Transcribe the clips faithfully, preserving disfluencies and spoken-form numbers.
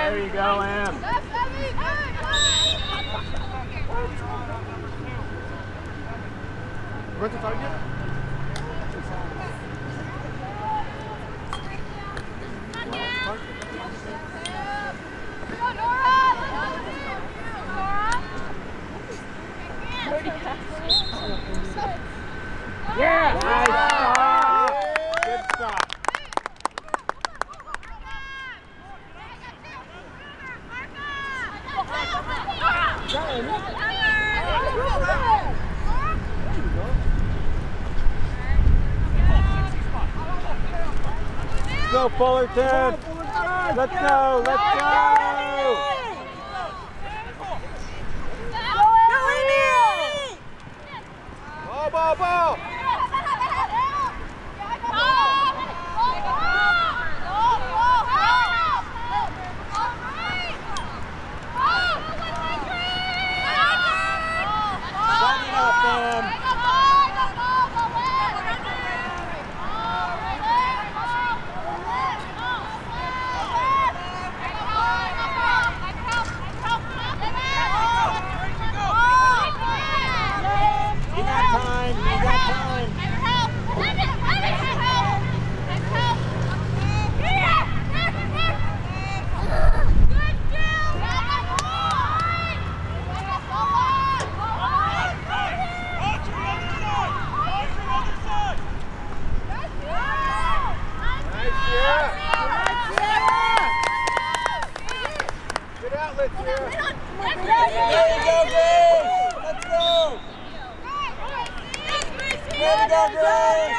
There you go, Em. Where's the target? Yeah! Nice stop! Good stop. Go Fullerton! Let's go! Let's go! Ball, ball, ball! Sign it up, man! You got time, you got time. Good outlet here. There you go, Grace. Let's go. There you go, Grace.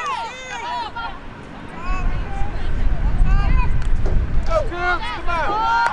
Go, Cougs. Come on.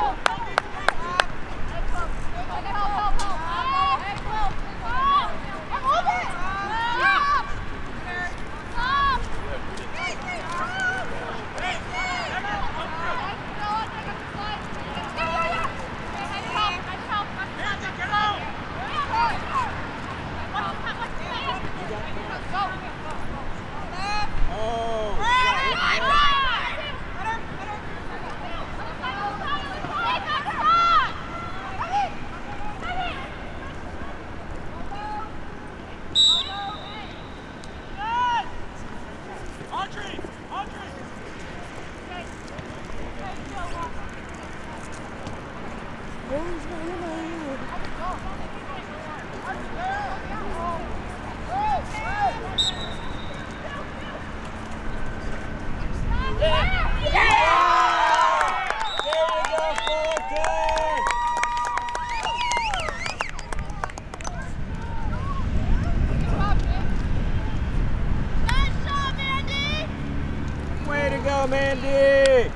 Way to go, Mandy!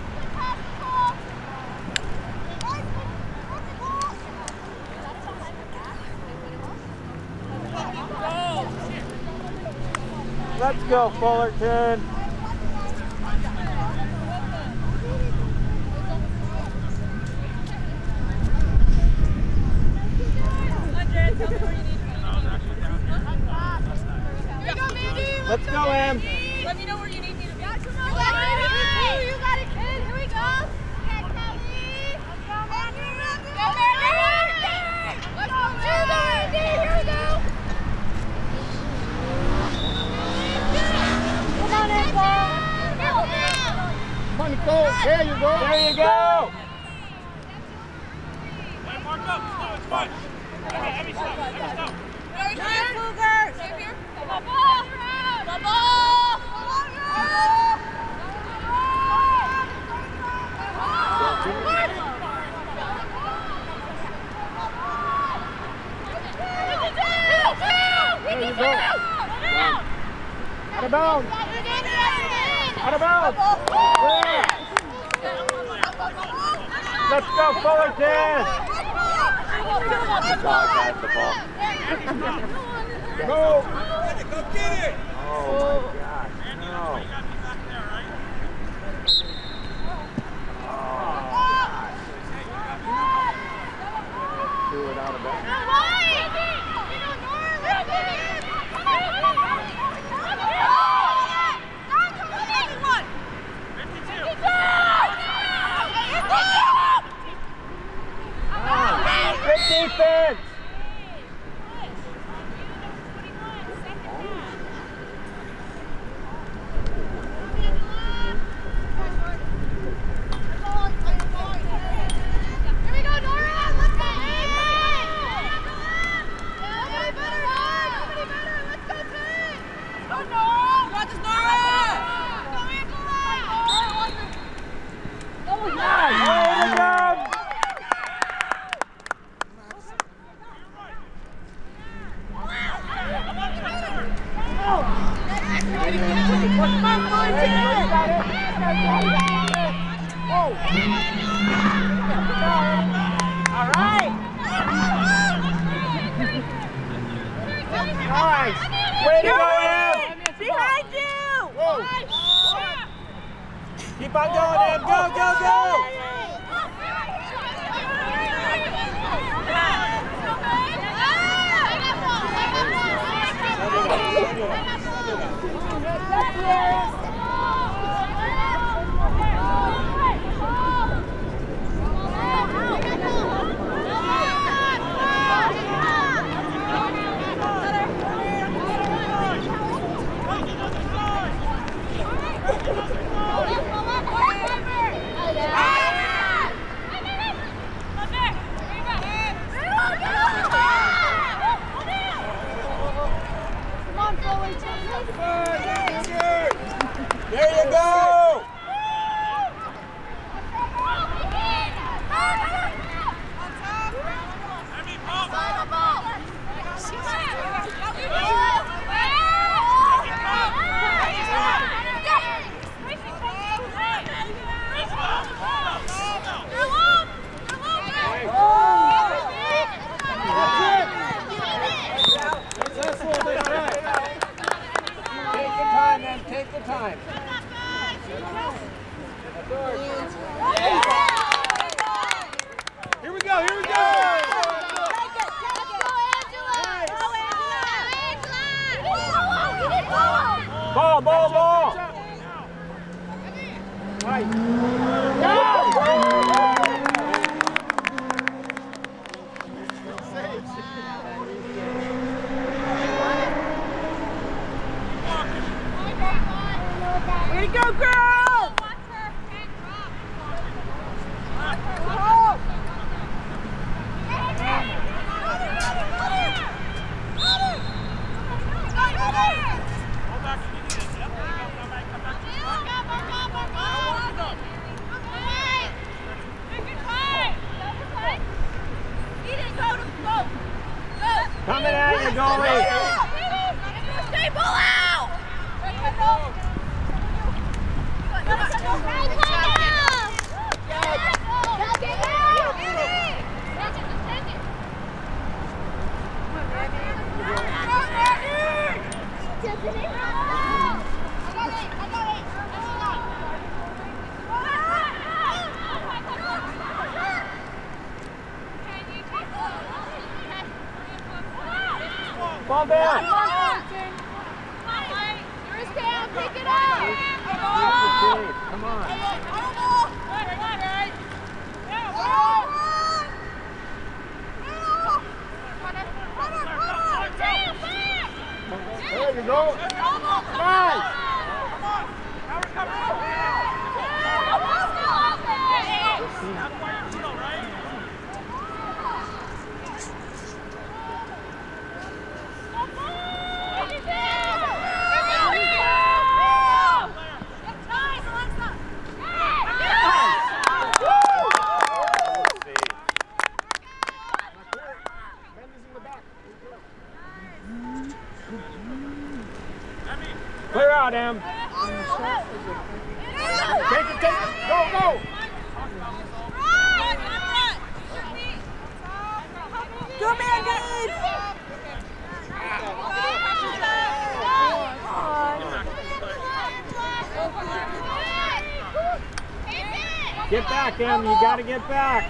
Let's go, Fullerton! Let's go, Em! Let me know where you need me to be. You got it, kid. Here we go. Okay, Kelly. Let's go, Mandy. Go, Mandy. Let's go, Mandy. Here we go. Come on, Nicole. Come on, Nicole. There you go. There you go! Hey, mark up. Slow, it's fine. Heavy, heavy stuff, heavy stuff. Right here, Cougars. Right here. The ball. The ball. There you go. Out of bounds. Out of bounds. Yeah. Let's go, Fullerton! Dog has the ball. Go. Go get it! Oh my gosh, no. Do it out of bounds. defense! Keep on going, Ed. Go, go, go! There you go! Take the time. Here we go, here we go! Ball, ball, ball! Right. Way to go, girls! Coming at you, goalie! Stay ball out! Ball down! Yours down, pick it up! Come on. There you go. Nice. Clear out, Em. Take it, take it. Go, go. Go, man, guys! Get back, Em. You got to get back.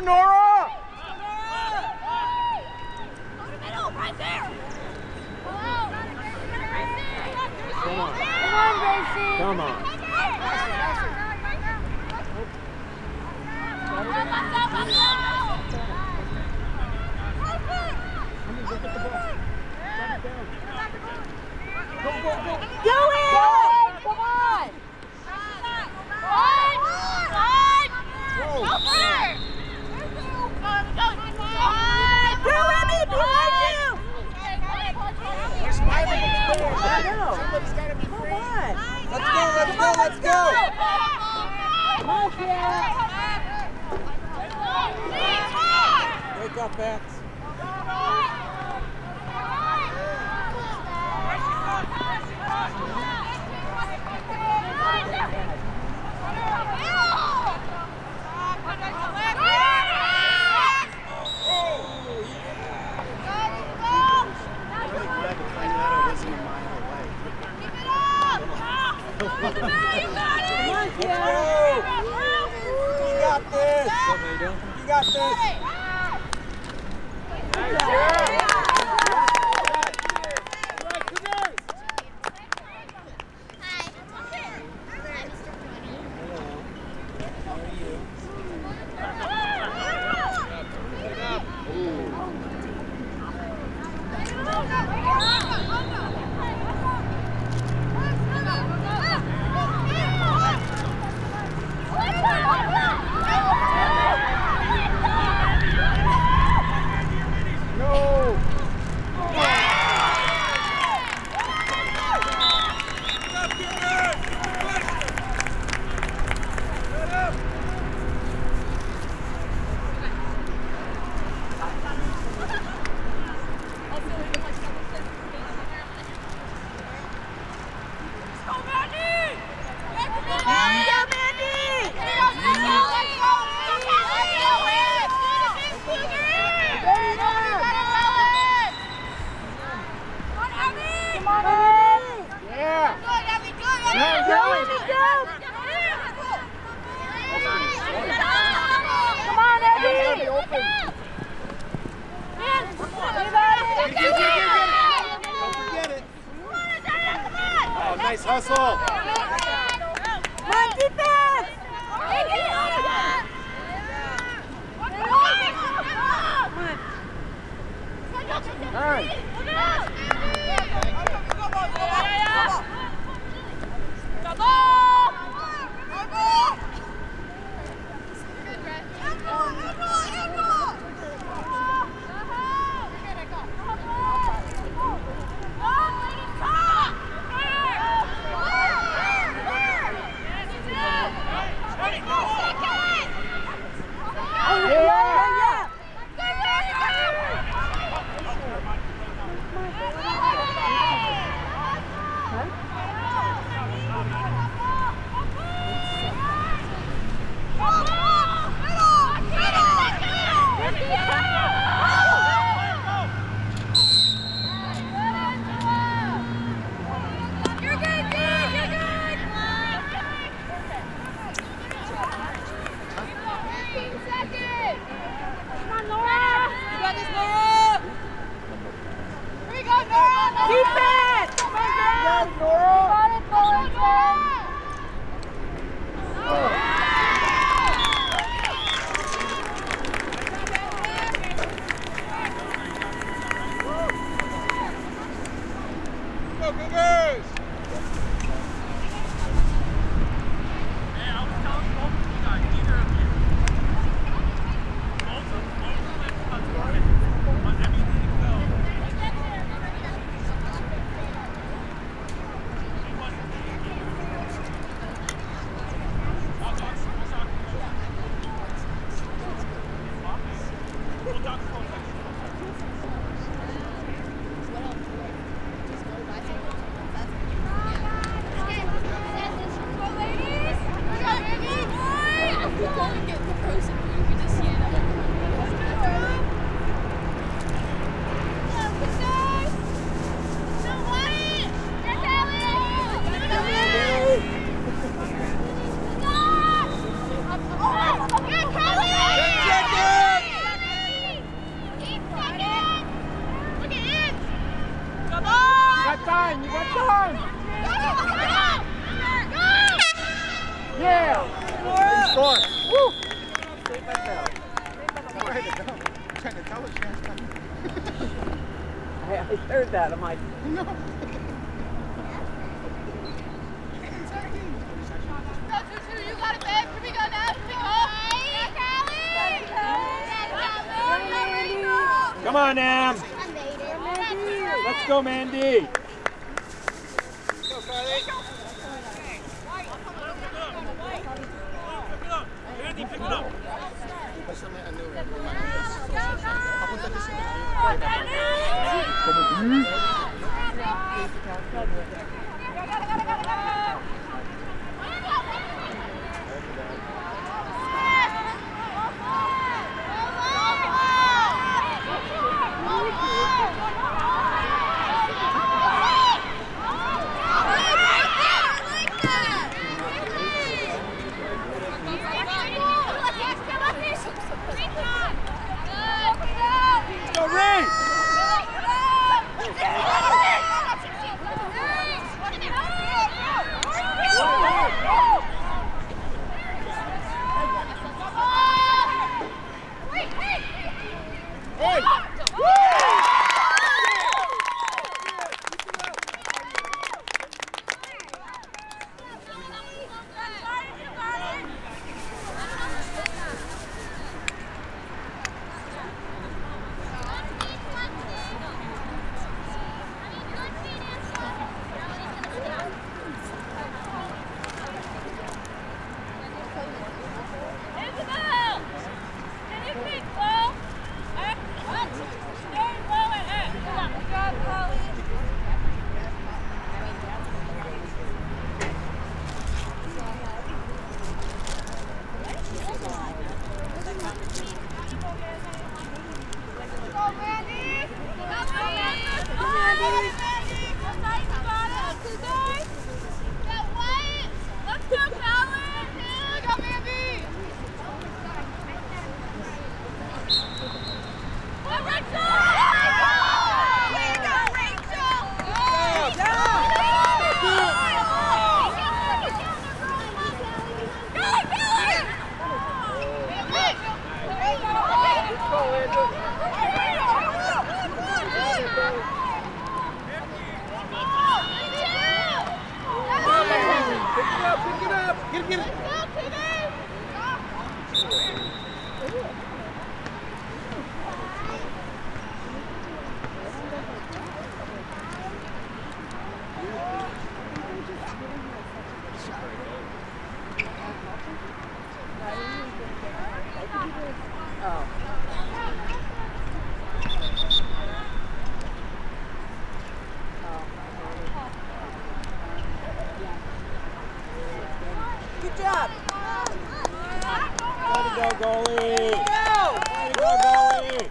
on, Nora! Right there. Come on. Come on, Gracie. Come on. Go, go, go. Do it! Come on! Go first! Go, Remy! Behind you! Somebody's got to be free. Come on! Let's go, let's go, let's go! Come on, Kiara! Wake up, Max. Come on, Kiara! You got this! You got this! Nice hustle! Come on, defense! Hey! Go, Cougars! Ten seconds! four. Woo! Saved by Bell. I'm ready to go. I'm trying to tell her she has time. I, I heard that. I'm like, no. You got it, babe. Here we go now. Here we go. Come on, Am. Let's go, Mandy. Go, Carly. Mandy, pick it up. Good job. Way to go, goalie. Way to go, goalie.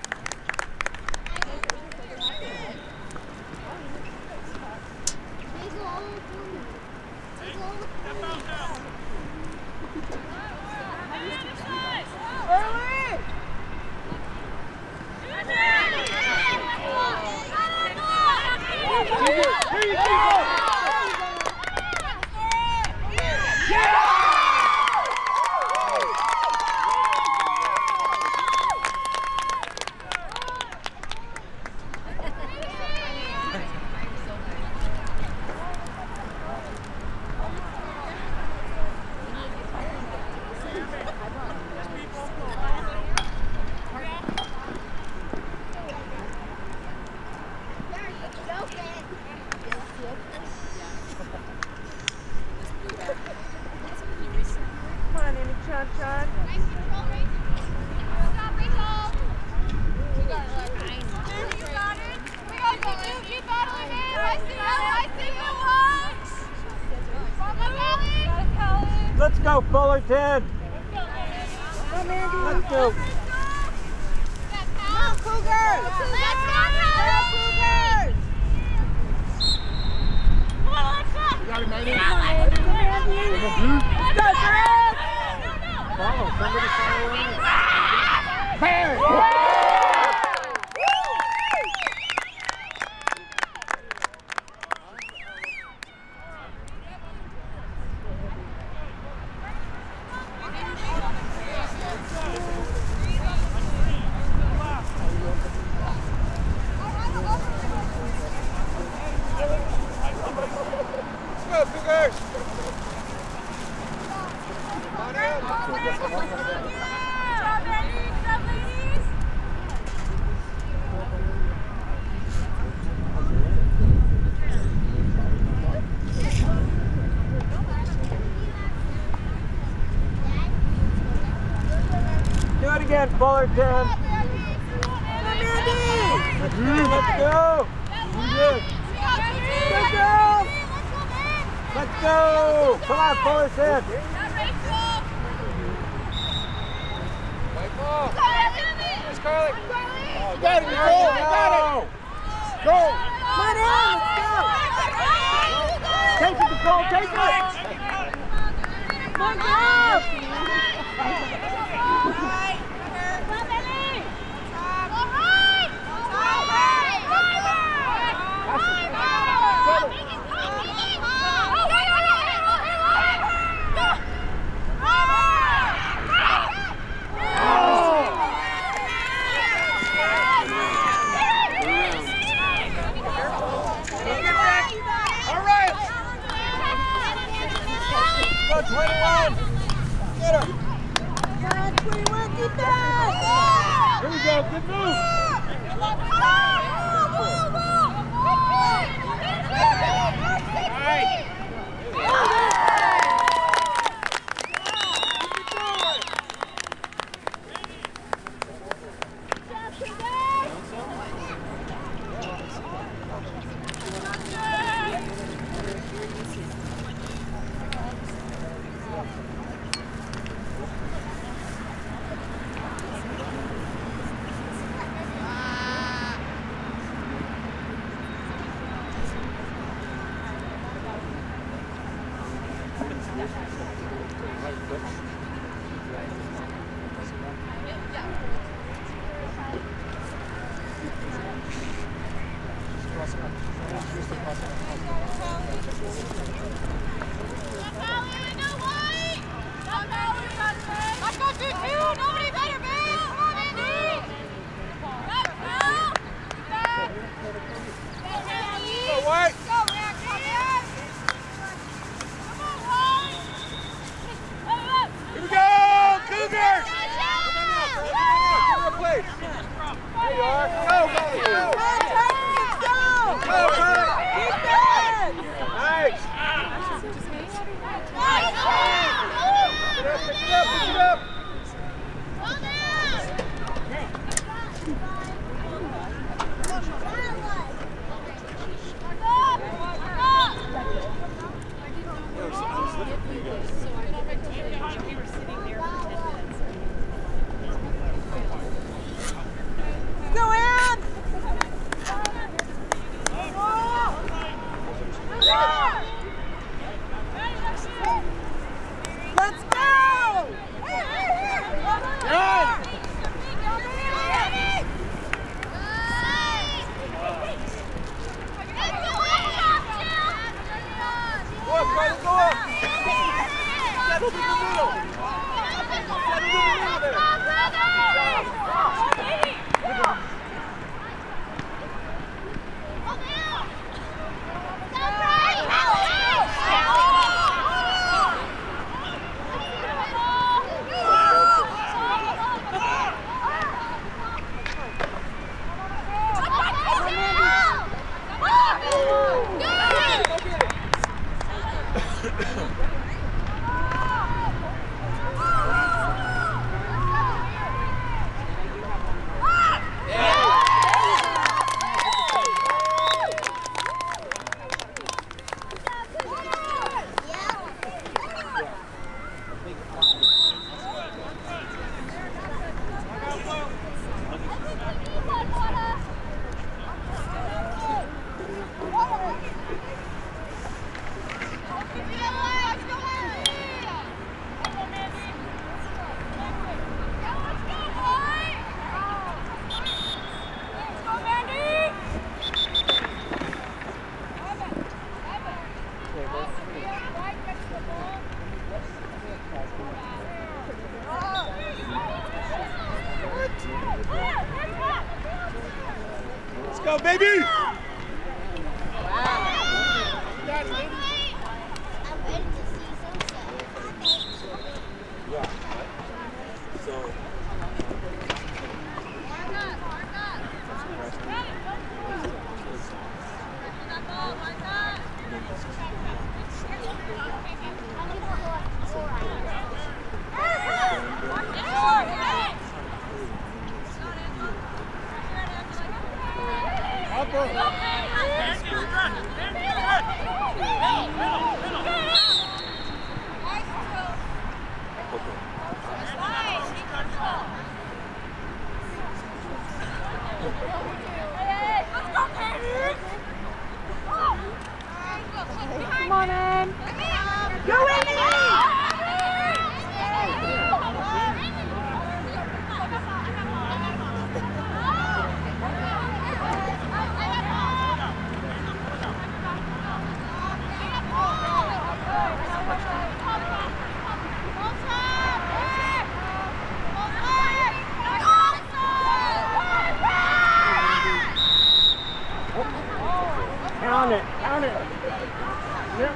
Let's go, Fullerton! Let's go! Come on, Cougars! Let's go, Cougars! You got it, Mandy? Let's go, Chris! Follow, somebody follow around. Hey! Come Do it again, Fullerton. Mm, let's go. Good. Good girl. Let's go. Come on, Fullerton. White ball. Here's Carly. You got it, Nicole. You got it. Go. Come on in. Let's go. Take it, Nicole. Take it. Come on, girl. twenty-one! Get her! You're on twenty-one, get that! Here we go, good move! Go, baby! Wow. I'm ready to see sunset. Yeah. Come on in. Go in. Count it, count it. Yep.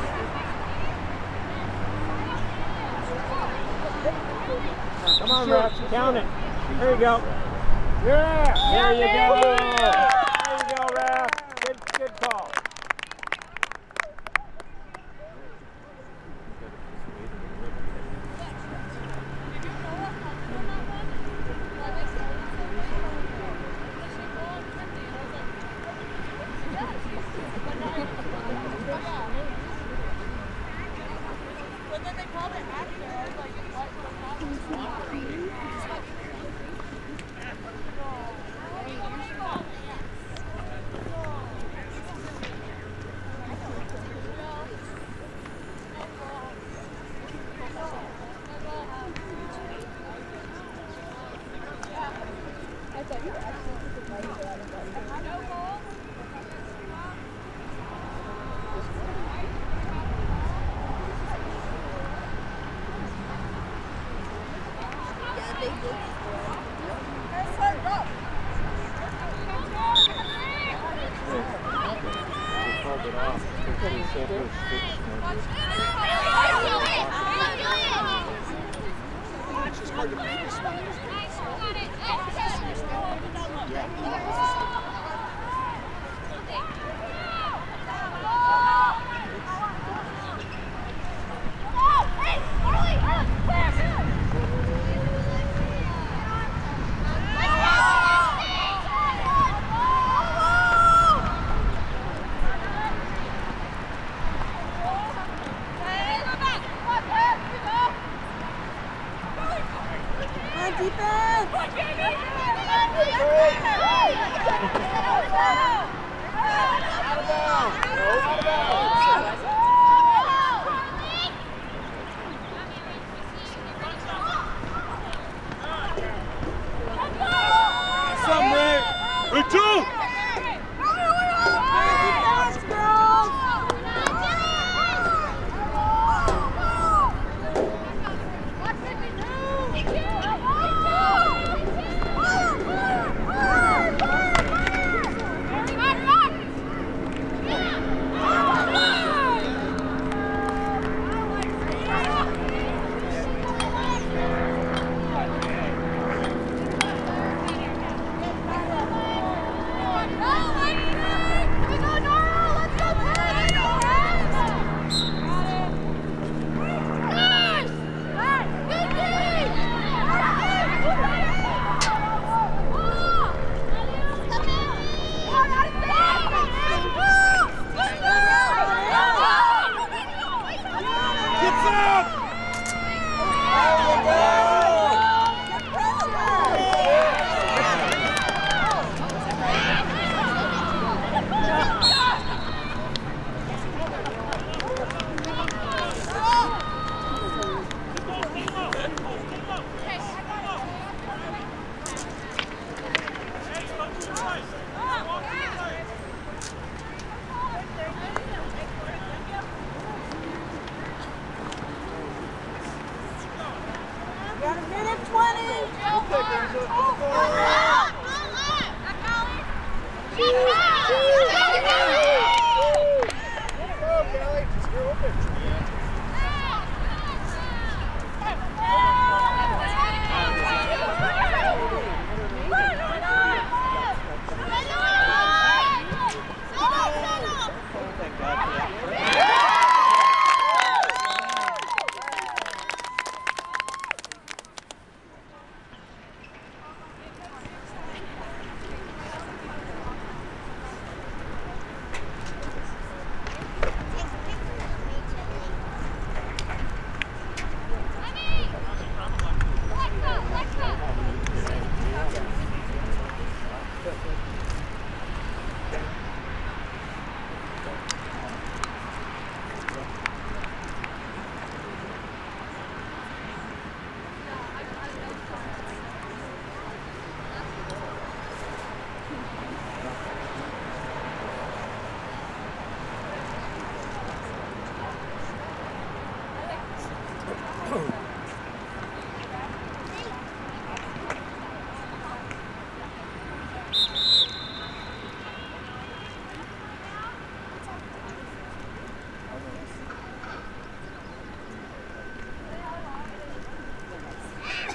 Come on, Ref, count it. There you go. Yeah, there you go. There you go, Ref. Good, good call.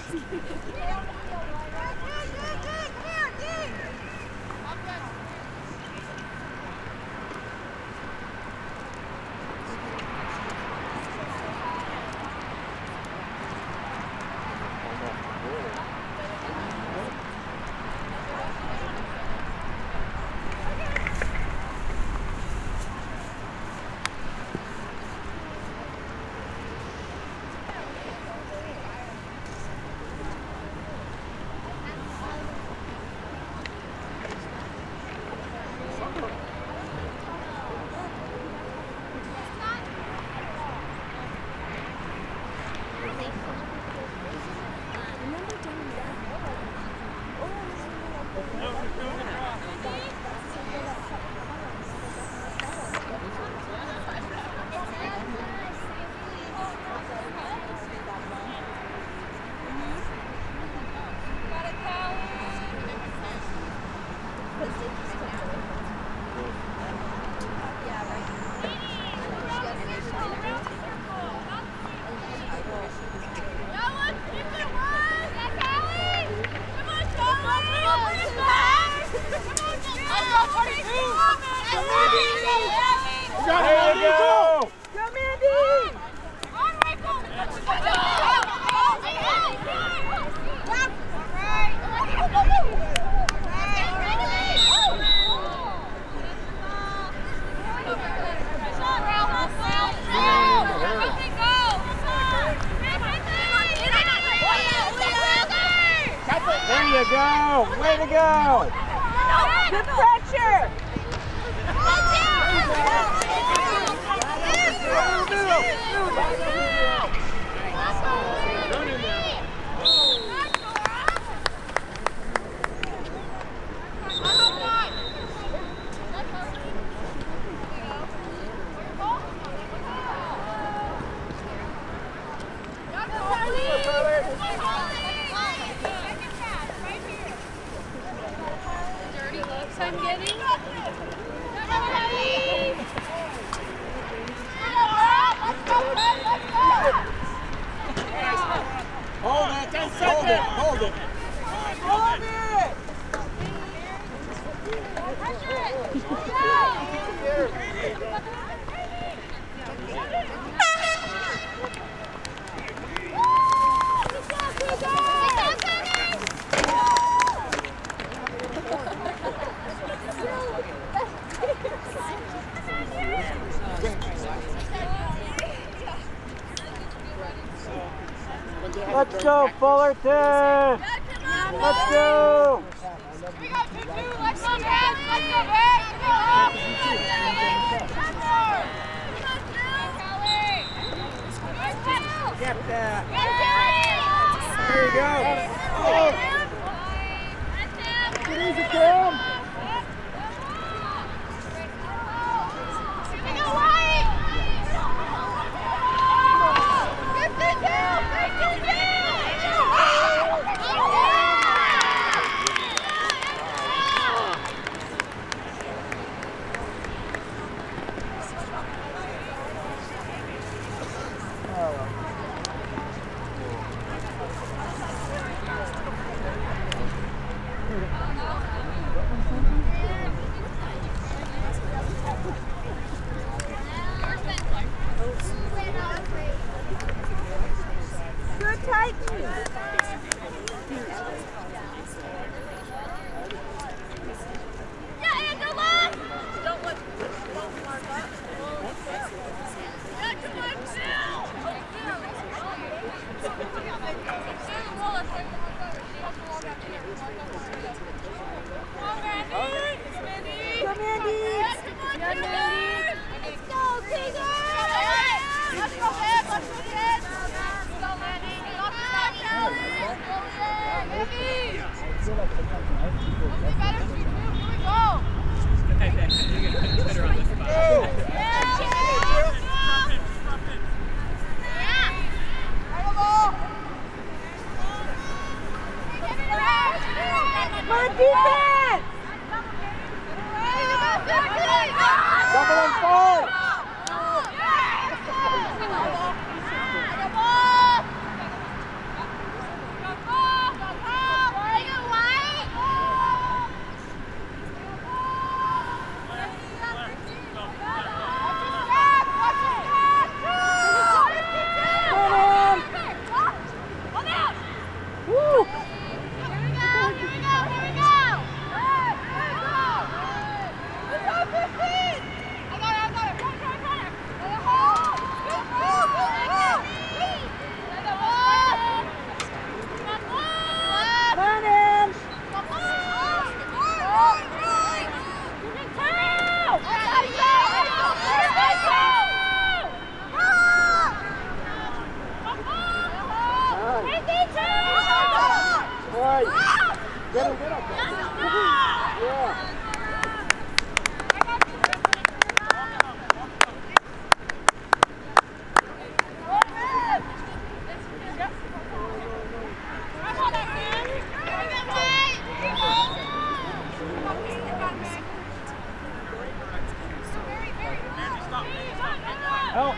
Let's go, Fullerton! Let's go! Here we go, two two. Let's go, Head. Let's go, Head. Come on. Get that! Get There you go! Oh. Get easy, Cam! Here we go, White. fifty-two! fifty-two! Good tight. Yeah, Angela! Don't look. Don't mark up. Yeah, come on, Phil! Come on, Mandy! Come, Andy. Yes, come on, Mandy! Let's go, Cougars! Let's go, Ed! Let's go, Ed! Let's go, Mandy! Up to that, Kelly! Let's go, Ed! Mandy! Let's be better, two two. Here we go! Hey, hey, you're going to pitch better on this spot. Yeah! Come on, defense. Double and four! Woo! Get him, get him. Yeah. Help.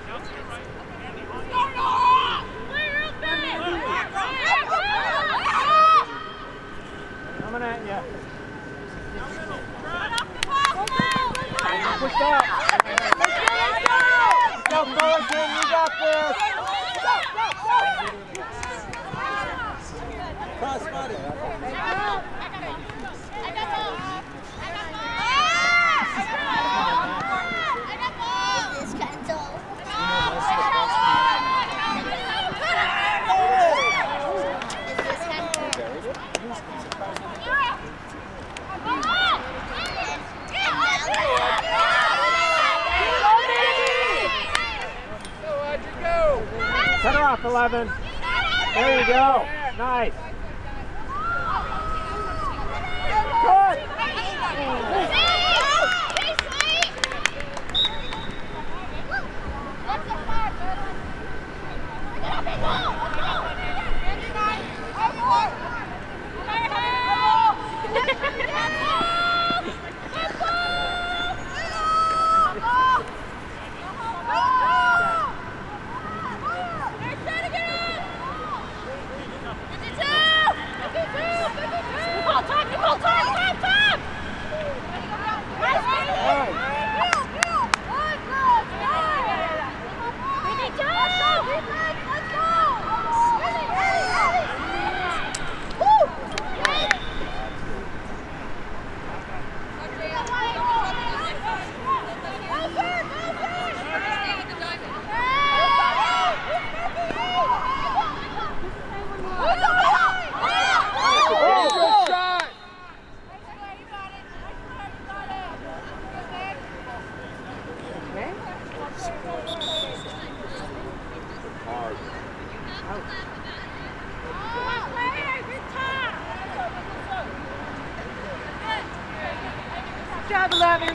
Coming at you. Push up. Go, Fullerton, you got this. Cross body. Cut her off, eleven. There you go. Nice. Cut. Good job, eleven.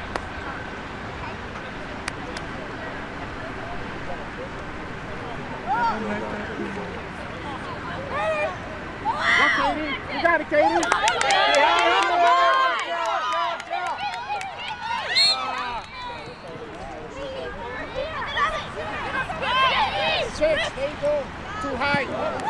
Go, Katie. You got it, Katie. Six, there you go. Too high.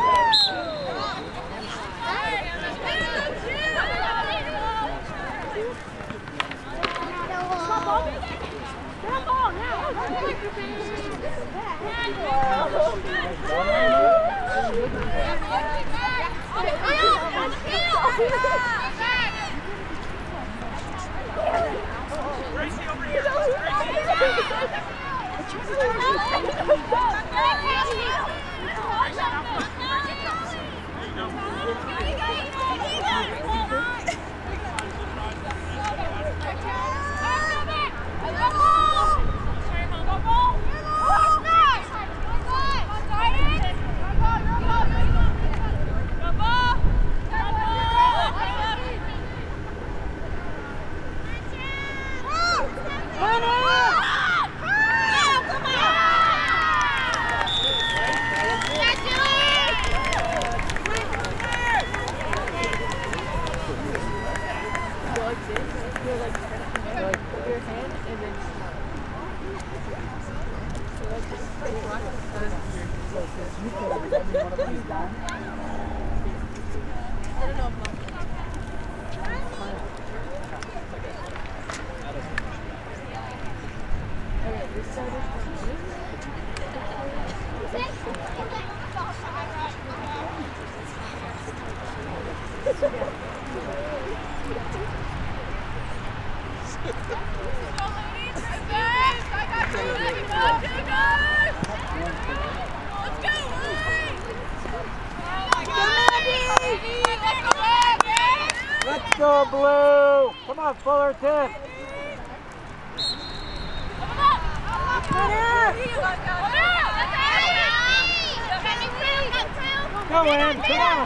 Gracie, over here. Go, Let's go, Blue! Come on, Fullerton! Go in, come on!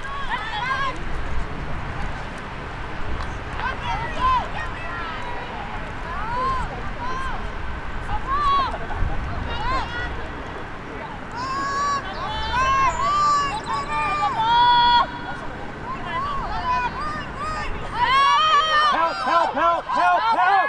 Help, help, help, help, help!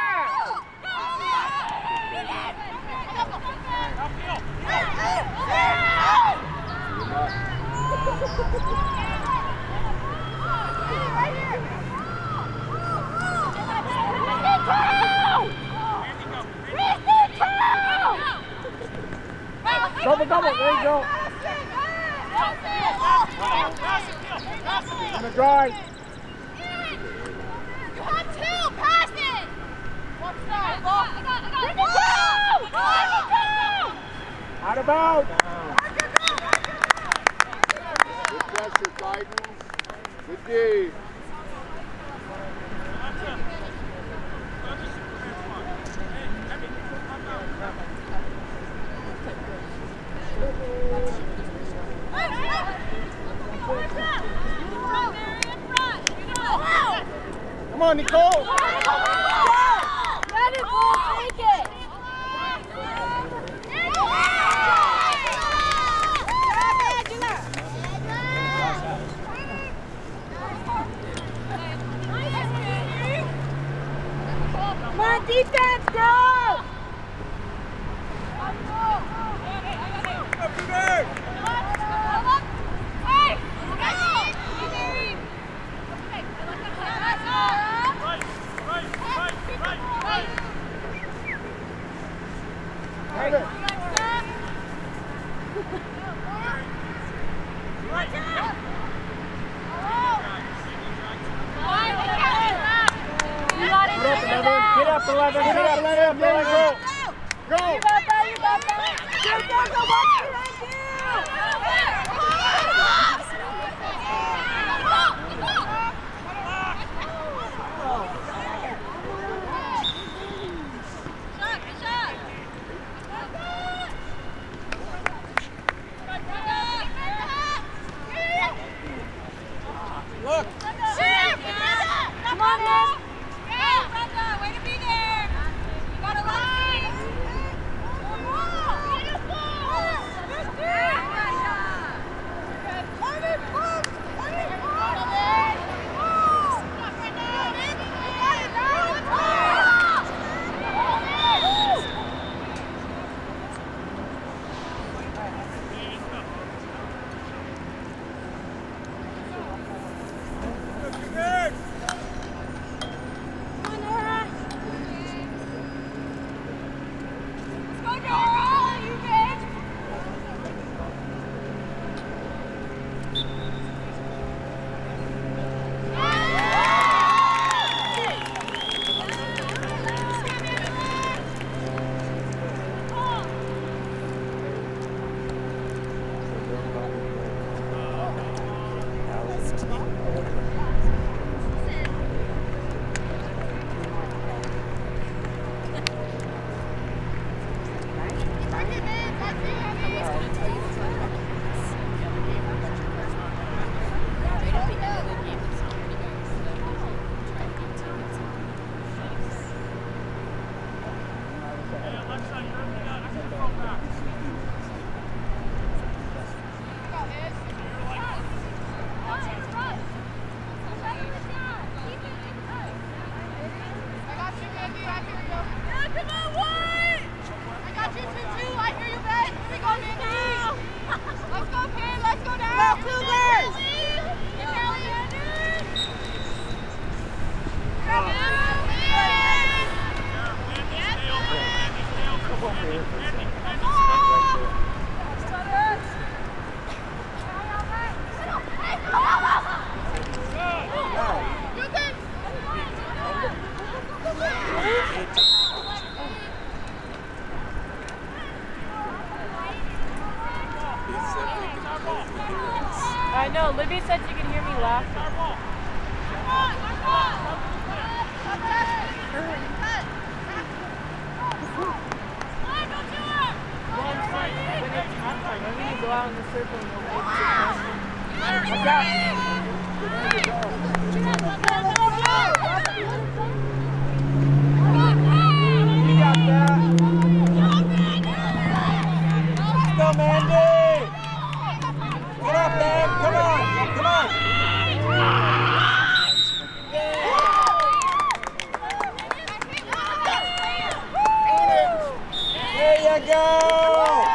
Double, double, there you go. On the drive. You have two, pass it! One side. I got, I got, Out of bounds. Good pressure, Titans. Good D. Come on, Nicole. Let it go, take it. Come on, defense, go! Get up, eleven. Get up, eleven. There you go. Go. You got that, you got that. Go, go, go, watch behind you. Look. Come on, Liz. Way to be there! I know. Libby said she could hear me laughing. When you go out in the circle and you'll make it. You got that. Let's go, Mandy. Get up, man. Come on. Come on. There you go.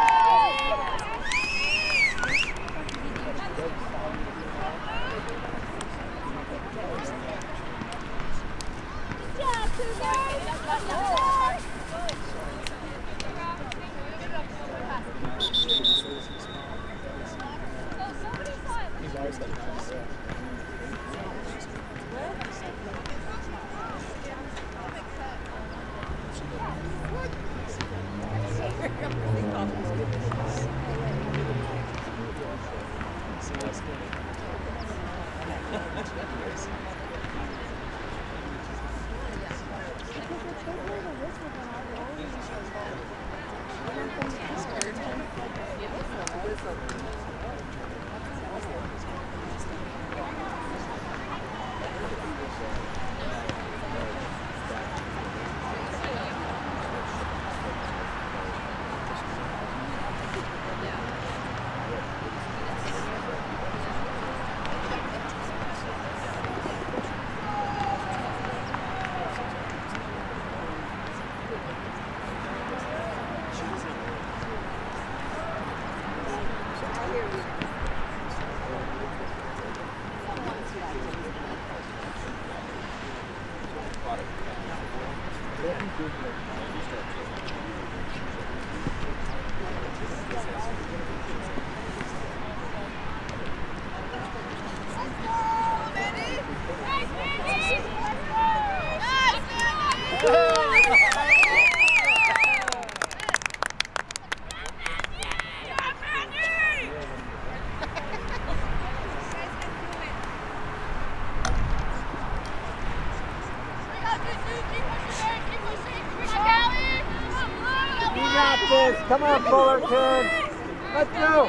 Come on, Fullerton. Let's go.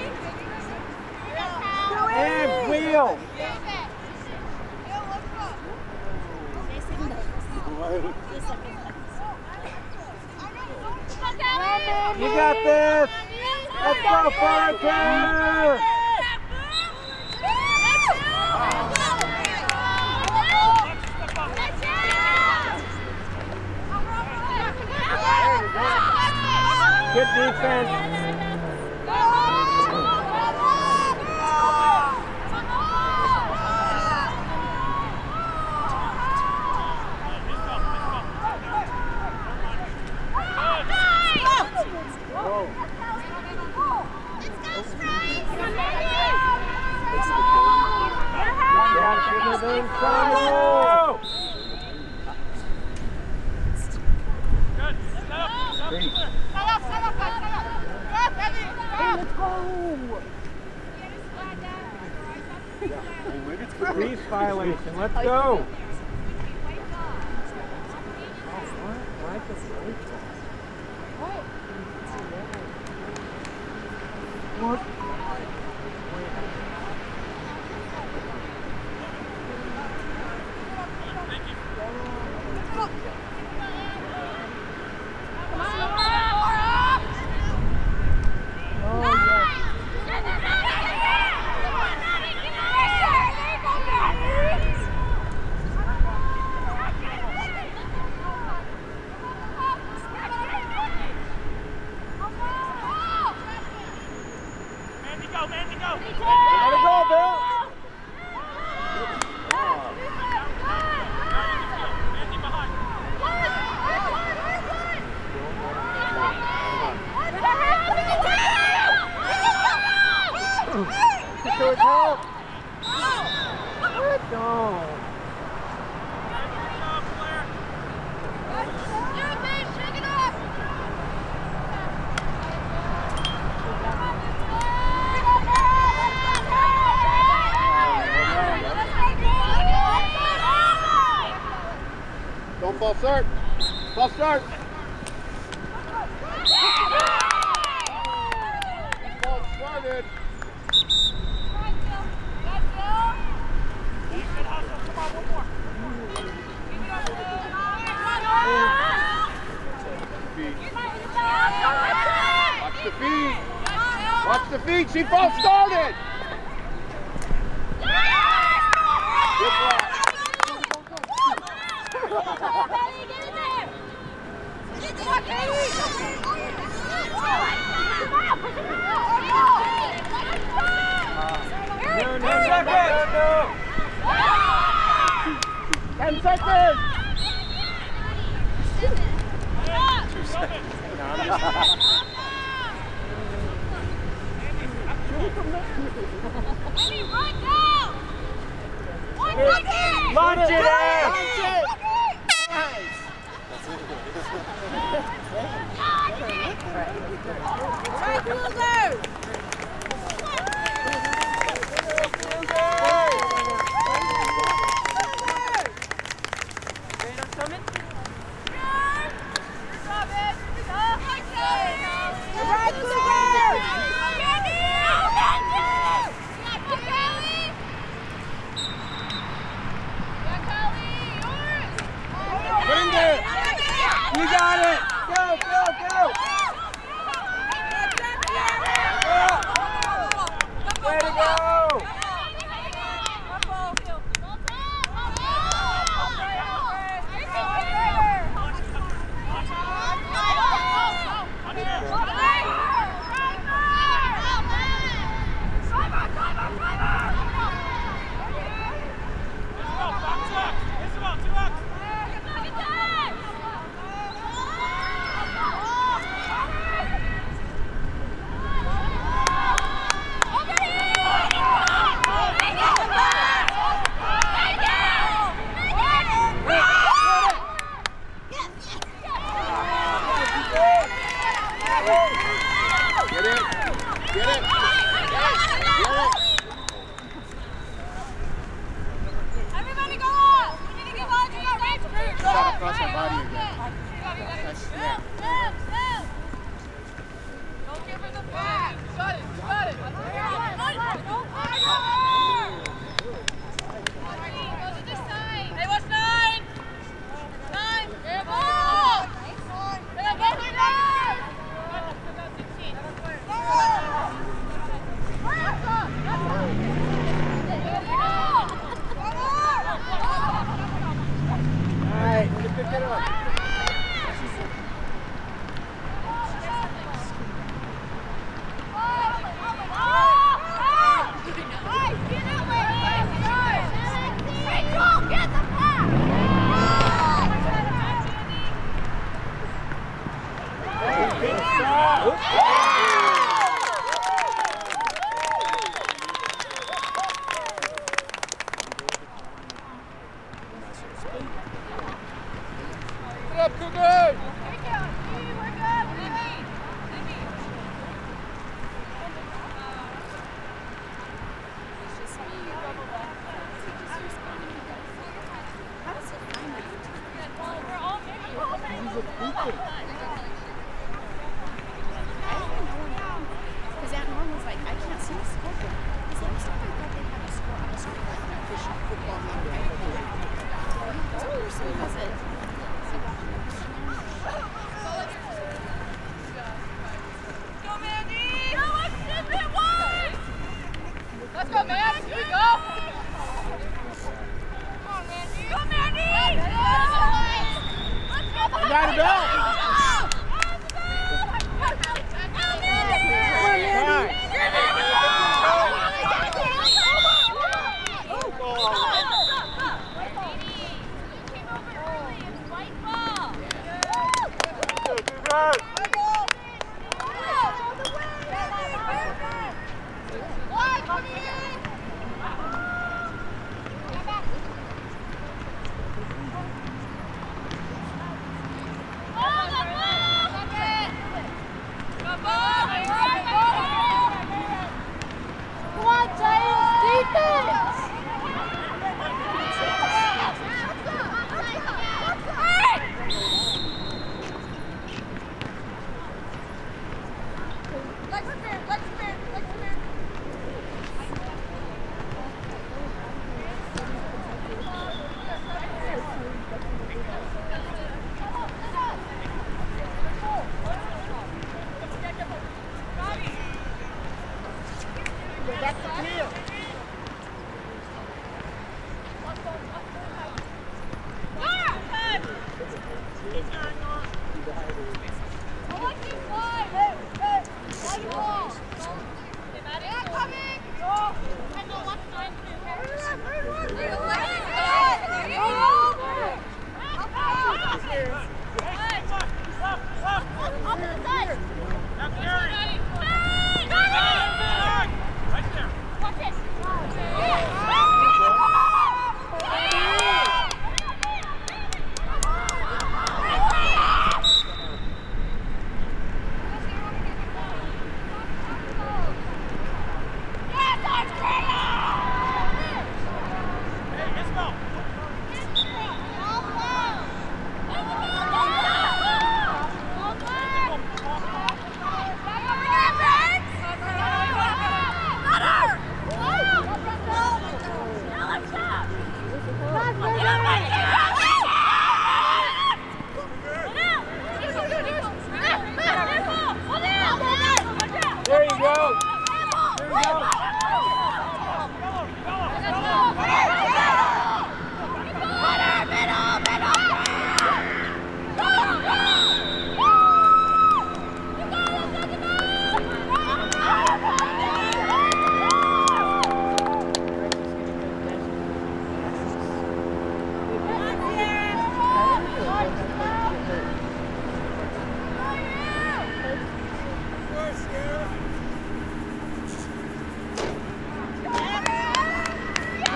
And wheel. You got this. Let's go, Fullerton. Good defense. Police violation. Let's go. What? False start. False start. False started. Watch the feet. Watch the feet. She false started. Good block. No, no, no, no, no. Ten seconds. Two seconds. No, I'm just... Launch it in! Launch it! Right, Cougars! You got it! Go, go, go! Way to go! Get it! Get it! Everybody go up! We need to get Audrey a range group! Shot across her body again. That's, yeah. Don't give her the back! Got it! Got it! Go to this side! Hey, what's nine? Nine! Get a ball! Get a ball! Alright, get pick it up. Get up, Cougars! Because that mom was like, I can't see the scoreboard. Because last time I thought they had a score on the screen like an official football game. That's what we were saying, was it? Go, Mandy! Go, let's sip it one! Let's go, man! Here we go! Come on, Mandy! Go, Mandy! Let's go! You got it, Bill!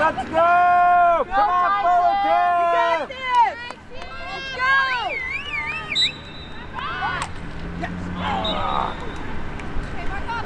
Let's go! Come on, Fullerton! You got this! Let's go! Yes! Oh. Okay, mark up.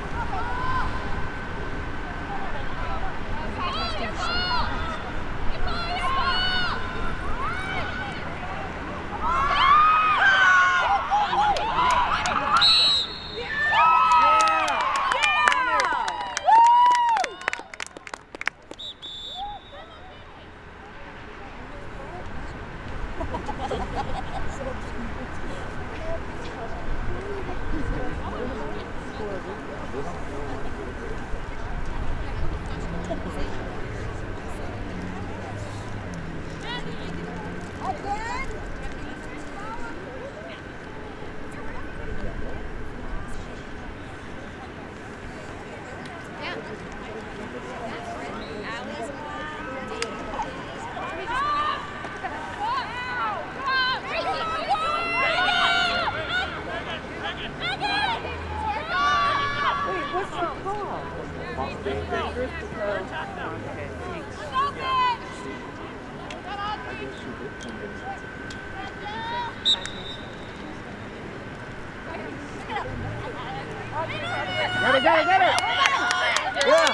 Get it, get it, get it! Yeah!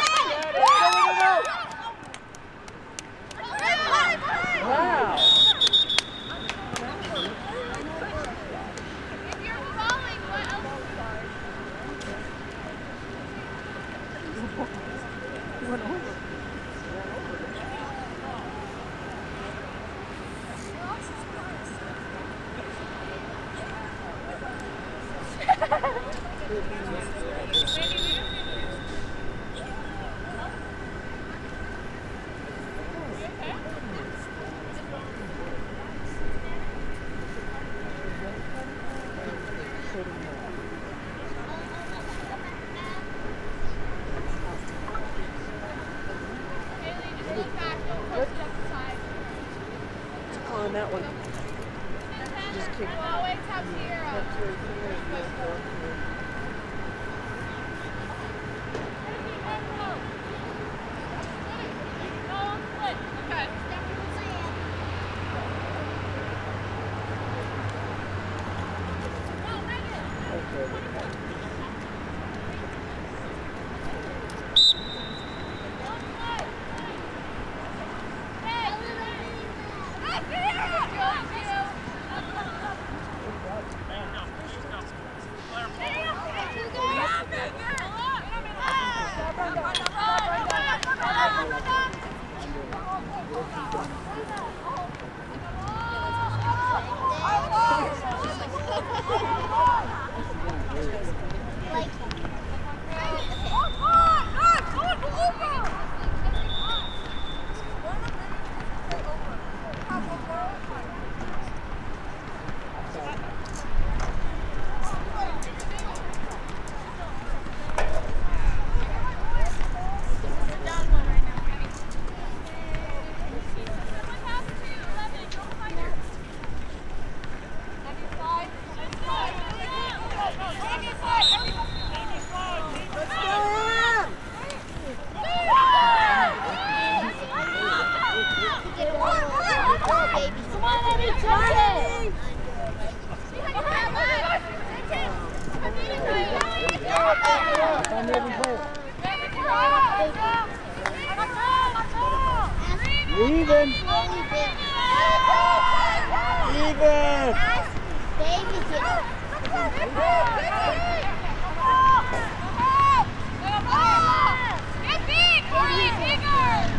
Wow! If you're falling, what else? On that one. Just kick. Always have zero. Even. Even. Get big, Corey, bigger.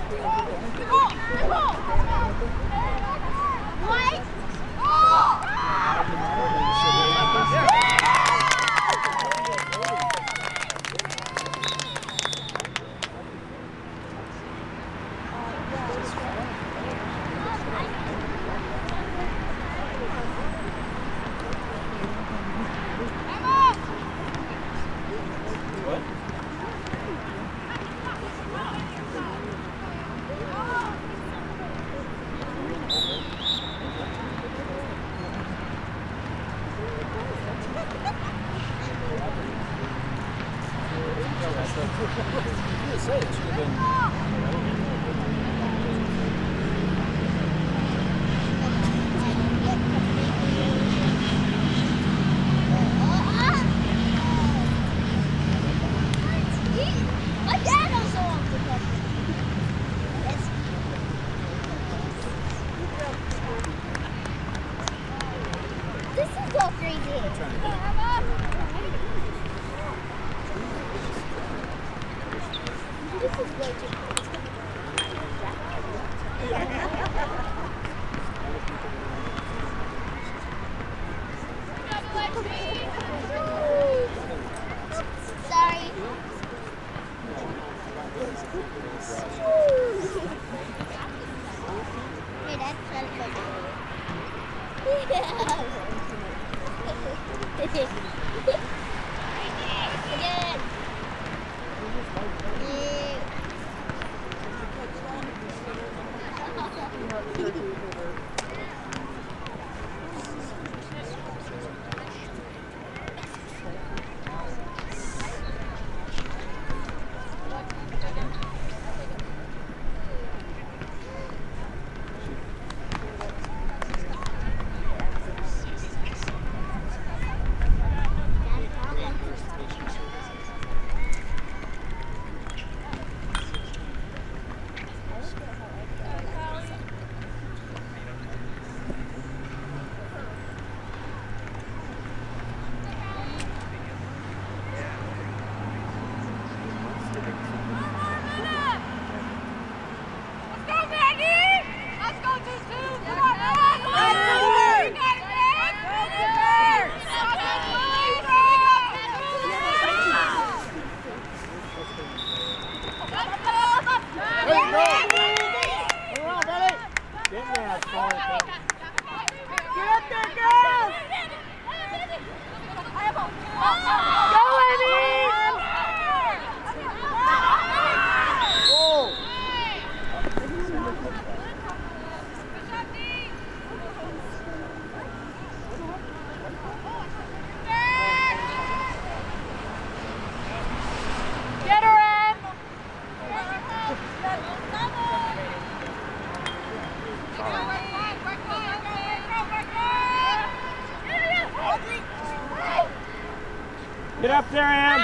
Get up there, Em.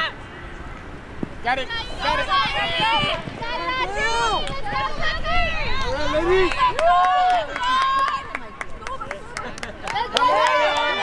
Got it. Got it. All right, ladies. Come on.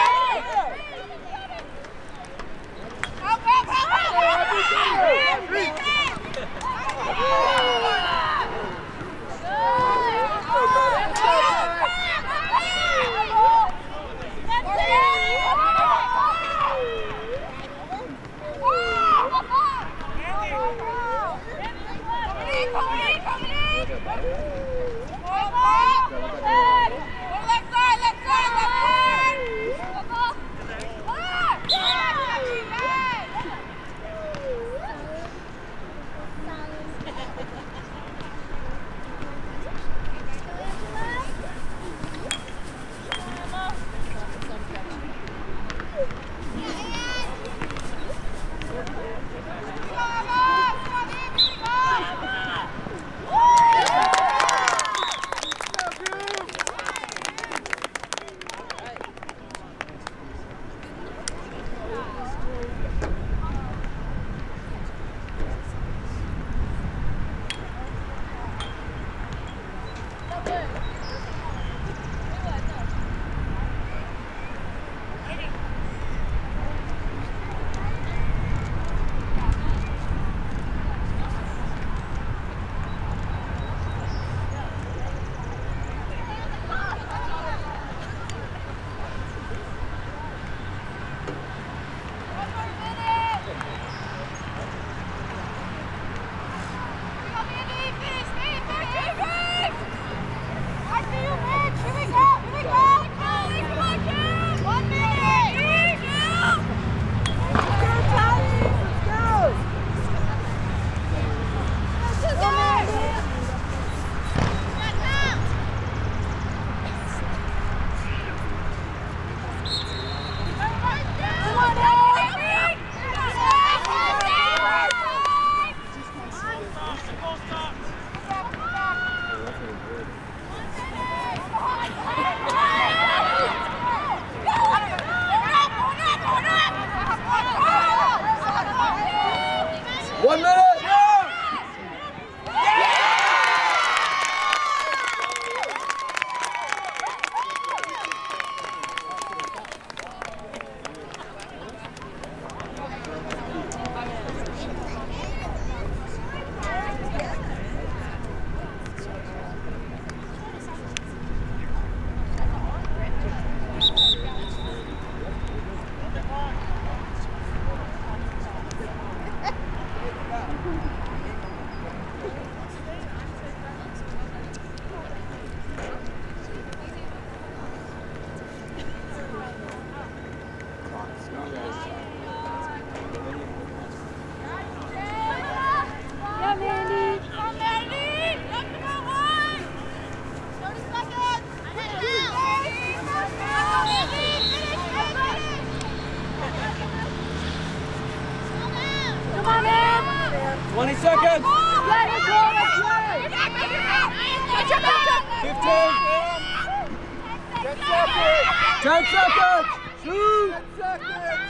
Ten seconds! Shoot! Ten seconds!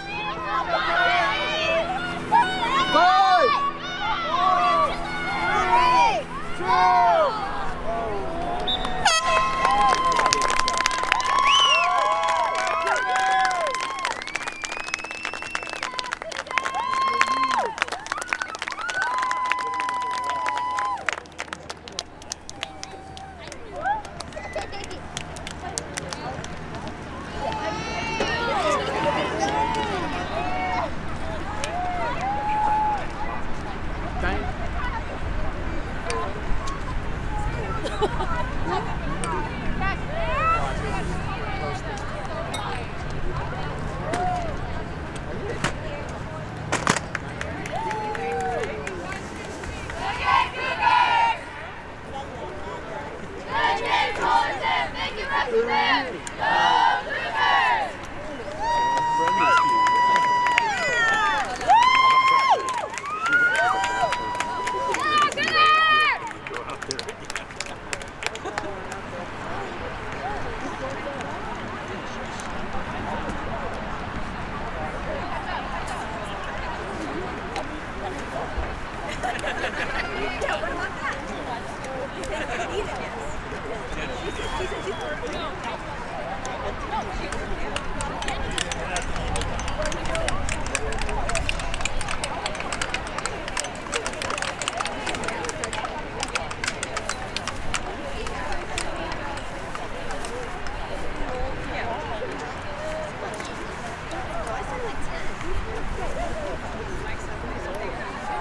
Five! Four! Two! Fullerton, thank you, referee.